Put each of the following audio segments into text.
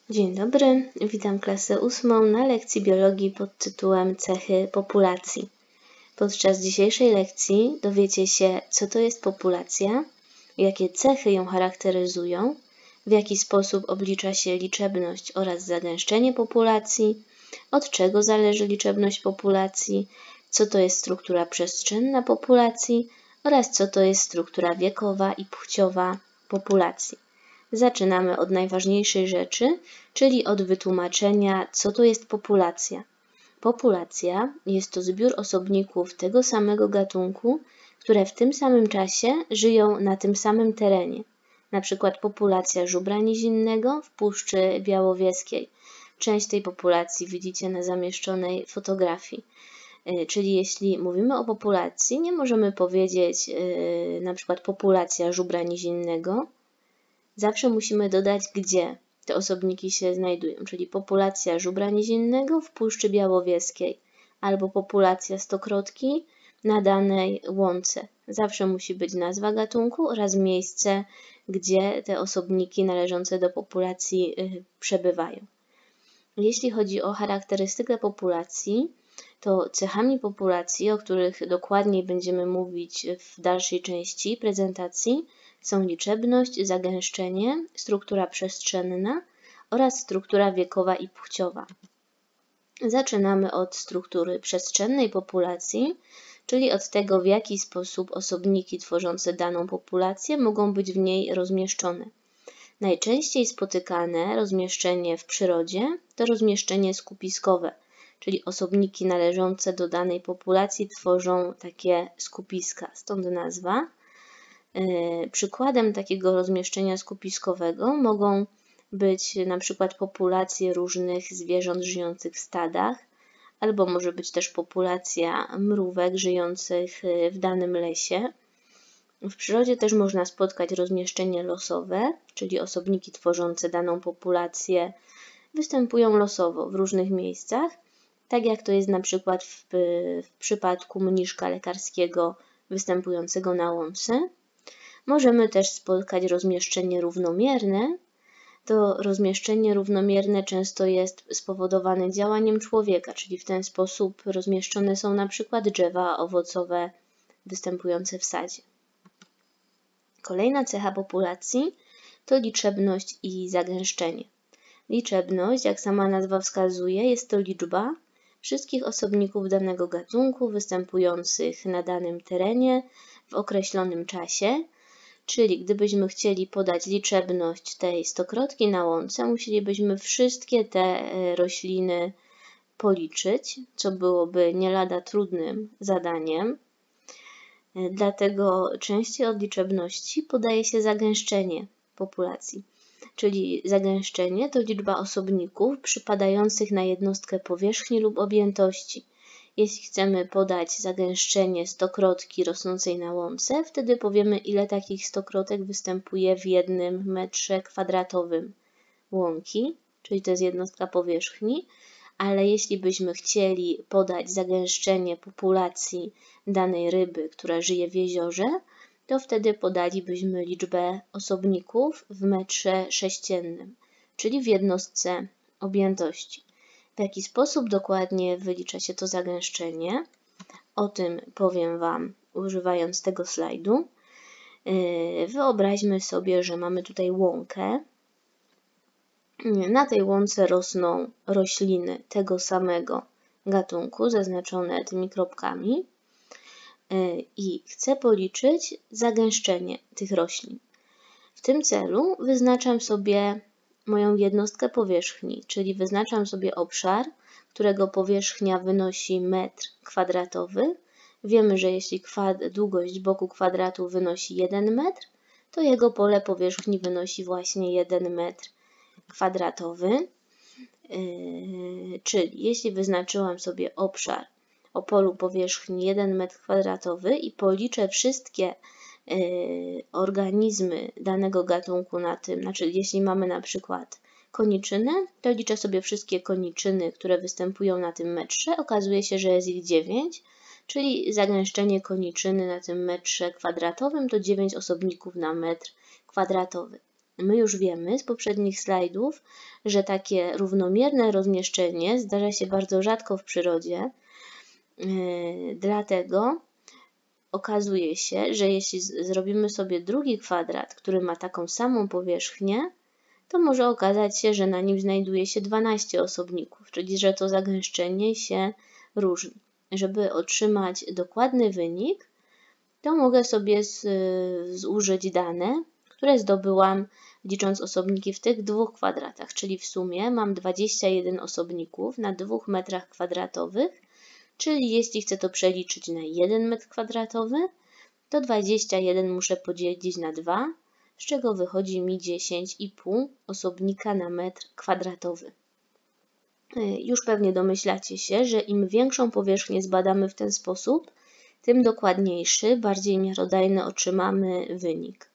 Dzień dobry, witam klasę 8 na lekcji biologii pod tytułem Cechy populacji. Podczas dzisiejszej lekcji dowiecie się, co to jest populacja, jakie cechy ją charakteryzują, w jaki sposób oblicza się liczebność oraz zagęszczenie populacji, od czego zależy liczebność populacji, co to jest struktura przestrzenna populacji oraz co to jest struktura wiekowa i płciowa populacji. Zaczynamy od najważniejszej rzeczy, czyli od wytłumaczenia, co to jest populacja. Populacja jest to zbiór osobników tego samego gatunku, które w tym samym czasie żyją na tym samym terenie. Na przykład populacja żubra nizinnego w Puszczy Białowieskiej. Część tej populacji widzicie na zamieszczonej fotografii. Czyli jeśli mówimy o populacji, nie możemy powiedzieć na przykład populacja żubra nizinnego. Zawsze musimy dodać, gdzie te osobniki się znajdują, czyli populacja żubra nizinnego w Puszczy Białowieskiej albo populacja stokrotki na danej łące. Zawsze musi być nazwa gatunku oraz miejsce, gdzie te osobniki należące do populacji przebywają. Jeśli chodzi o charakterystykę populacji, to cechami populacji, o których dokładniej będziemy mówić w dalszej części prezentacji, są liczebność, zagęszczenie, struktura przestrzenna oraz struktura wiekowa i płciowa. Zaczynamy od struktury przestrzennej populacji, czyli od tego, w jaki sposób osobniki tworzące daną populację mogą być w niej rozmieszczone. Najczęściej spotykane rozmieszczenie w przyrodzie to rozmieszczenie skupiskowe, czyli osobniki należące do danej populacji tworzą takie skupiska, stąd nazwa. Przykładem takiego rozmieszczenia skupiskowego mogą być na przykład populacje różnych zwierząt żyjących w stadach, albo może być też populacja mrówek żyjących w danym lesie. W przyrodzie też można spotkać rozmieszczenie losowe, czyli osobniki tworzące daną populację występują losowo w różnych miejscach, tak jak to jest na przykład w przypadku mniszka lekarskiego występującego na łące. Możemy też spotkać rozmieszczenie równomierne. To rozmieszczenie równomierne często jest spowodowane działaniem człowieka, czyli w ten sposób rozmieszczone są na przykład drzewa owocowe występujące w sadzie. Kolejna cecha populacji to liczebność i zagęszczenie. Liczebność, jak sama nazwa wskazuje, jest to liczba wszystkich osobników danego gatunku występujących na danym terenie w określonym czasie, czyli gdybyśmy chcieli podać liczebność tej stokrotki na łące, musielibyśmy wszystkie te rośliny policzyć, co byłoby nie lada trudnym zadaniem. Dlatego częściej od liczebności podaje się zagęszczenie populacji, czyli zagęszczenie to liczba osobników przypadających na jednostkę powierzchni lub objętości. Jeśli chcemy podać zagęszczenie stokrotki rosnącej na łące, wtedy powiemy, ile takich stokrotek występuje w 1 metrze kwadratowym łąki, czyli to jest jednostka powierzchni, ale jeśli byśmy chcieli podać zagęszczenie populacji danej ryby, która żyje w jeziorze, to wtedy podalibyśmy liczbę osobników w metrze sześciennym, czyli w jednostce objętości. W jaki sposób dokładnie wylicza się to zagęszczenie? O tym powiem Wam używając tego slajdu. Wyobraźmy sobie, że mamy tutaj łąkę. Na tej łące rosną rośliny tego samego gatunku, zaznaczone tymi kropkami. I chcę policzyć zagęszczenie tych roślin. W tym celu wyznaczam sobie moją jednostkę powierzchni, czyli wyznaczam sobie obszar, którego powierzchnia wynosi metr kwadratowy. Wiemy, że jeśli długość boku kwadratu wynosi 1 metr, to jego pole powierzchni wynosi właśnie 1 metr kwadratowy. Czyli jeśli wyznaczyłam sobie obszar o polu powierzchni 1 m2 i policzę wszystkie organizmy danego gatunku na tym, znaczy jeśli mamy na przykład koniczynę, to liczę sobie wszystkie koniczyny, które występują na tym metrze. Okazuje się, że jest ich 9, czyli zagęszczenie koniczyny na tym metrze kwadratowym to 9 osobników na metr kwadratowy. My już wiemy z poprzednich slajdów, że takie równomierne rozmieszczenie zdarza się bardzo rzadko w przyrodzie, dlatego okazuje się, że jeśli zrobimy sobie drugi kwadrat, który ma taką samą powierzchnię, to może okazać się, że na nim znajduje się 12 osobników, czyli że to zagęszczenie się różni. Żeby otrzymać dokładny wynik, to mogę sobie zużyć dane, które zdobyłam licząc osobniki w tych dwóch kwadratach, czyli w sumie mam 21 osobników na 2 metrach kwadratowych, czyli jeśli chcę to przeliczyć na 1 metr kwadratowy, to 21 muszę podzielić na 2, z czego wychodzi mi 10,5 osobnika na metr kwadratowy. Już pewnie domyślacie się, że im większą powierzchnię zbadamy w ten sposób, tym dokładniejszy, bardziej miarodajny otrzymamy wynik.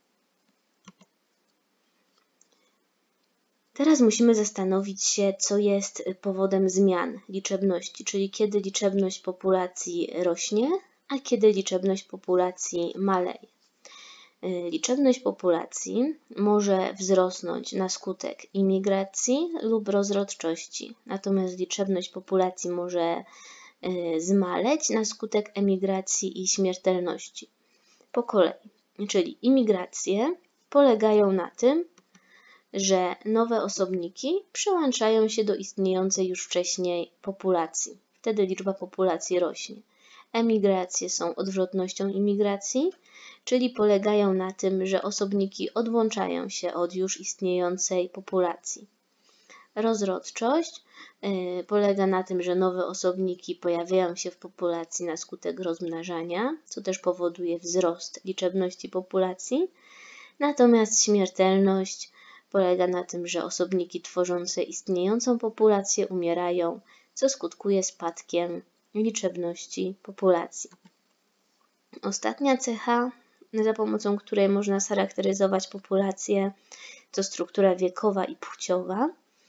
Teraz musimy zastanowić się, co jest powodem zmian liczebności, czyli kiedy liczebność populacji rośnie, a kiedy liczebność populacji maleje. Liczebność populacji może wzrosnąć na skutek imigracji lub rozrodczości, natomiast liczebność populacji może zmaleć na skutek emigracji i śmiertelności. Po kolei, czyli imigracje polegają na tym, że nowe osobniki przyłączają się do istniejącej już wcześniej populacji. Wtedy liczba populacji rośnie. Emigracje są odwrotnością imigracji, czyli polegają na tym, że osobniki odłączają się od już istniejącej populacji. Rozrodczość polega na tym, że nowe osobniki pojawiają się w populacji na skutek rozmnażania, co też powoduje wzrost liczebności populacji. Natomiast śmiertelność polega na tym, że osobniki tworzące istniejącą populację umierają, co skutkuje spadkiem liczebności populacji. Ostatnia cecha, za pomocą której można scharakteryzować populację, to struktura wiekowa i płciowa.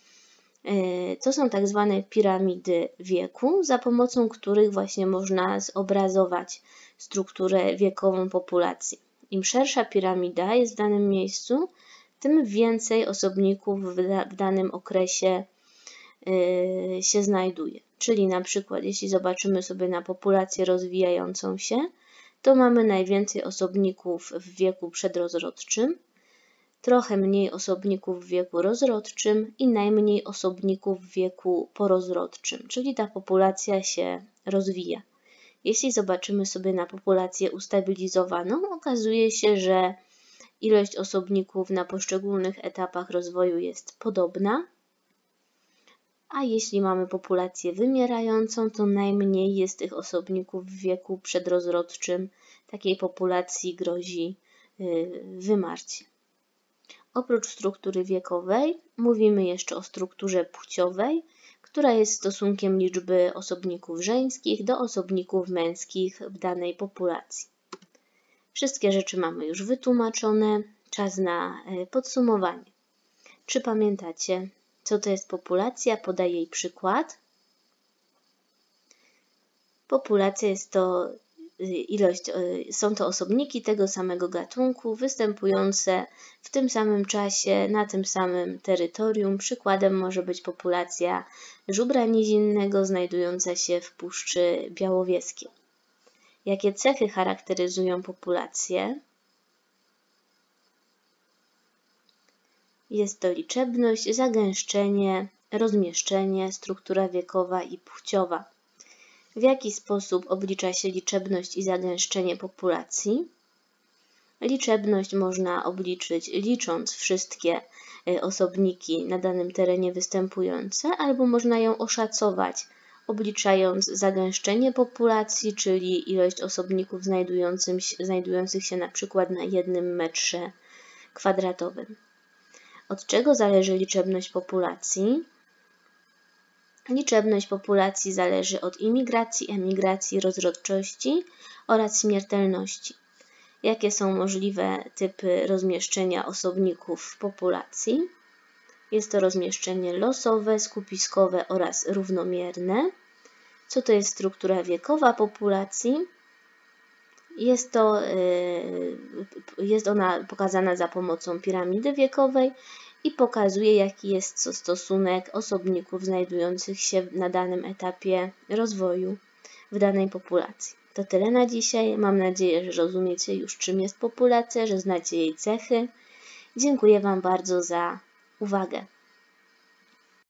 To są tak zwane piramidy wieku, za pomocą których właśnie można zobrazować strukturę wiekową populacji. Im szersza piramida jest w danym miejscu, tym więcej osobników w danym okresie się znajduje. Czyli na przykład, jeśli zobaczymy sobie na populację rozwijającą się, to mamy najwięcej osobników w wieku przedrozrodczym, trochę mniej osobników w wieku rozrodczym i najmniej osobników w wieku porozrodczym, czyli ta populacja się rozwija. Jeśli zobaczymy sobie na populację ustabilizowaną, okazuje się, że ilość osobników na poszczególnych etapach rozwoju jest podobna, a jeśli mamy populację wymierającą, to najmniej jest tych osobników w wieku przedrozrodczym. Takiej populacji grozi wymarcie. Oprócz struktury wiekowej mówimy jeszcze o strukturze płciowej, która jest stosunkiem liczby osobników żeńskich do osobników męskich w danej populacji. Wszystkie rzeczy mamy już wytłumaczone. Czas na podsumowanie. Czy pamiętacie, co to jest populacja? Podaję jej przykład. Populacja jest to są to osobniki tego samego gatunku występujące w tym samym czasie na tym samym terytorium. Przykładem może być populacja żubra nizinnego znajdująca się w Puszczy Białowieskiej. Jakie cechy charakteryzują populację? Jest to liczebność, zagęszczenie, rozmieszczenie, struktura wiekowa i płciowa. W jaki sposób oblicza się liczebność i zagęszczenie populacji? Liczebność można obliczyć licząc wszystkie osobniki na danym terenie występujące, albo można ją oszacować, obliczając zagęszczenie populacji, czyli ilość osobników znajdujących się na przykład na 1 metrze kwadratowym. Od czego zależy liczebność populacji? Liczebność populacji zależy od imigracji, emigracji, rozrodczości oraz śmiertelności. Jakie są możliwe typy rozmieszczenia osobników w populacji? Jest to rozmieszczenie losowe, skupiskowe oraz równomierne. Co to jest struktura wiekowa populacji? Jest ona pokazana za pomocą piramidy wiekowej i pokazuje, jaki jest stosunek osobników znajdujących się na danym etapie rozwoju w danej populacji. To tyle na dzisiaj. Mam nadzieję, że rozumiecie już, czym jest populacja, że znacie jej cechy. Dziękuję Wam bardzo za uwagę.